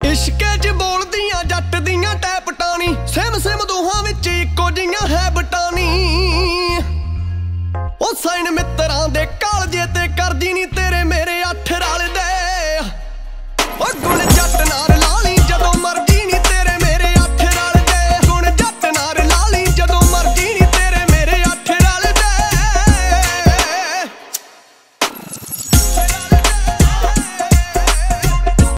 इश्के च बोलदियां जट दियां टैप टानी सेम सेम दोहां विच इक्को जियां है बटानी ओ साइन मित्रां दे कालजे ते करदी नी तेरे मेरे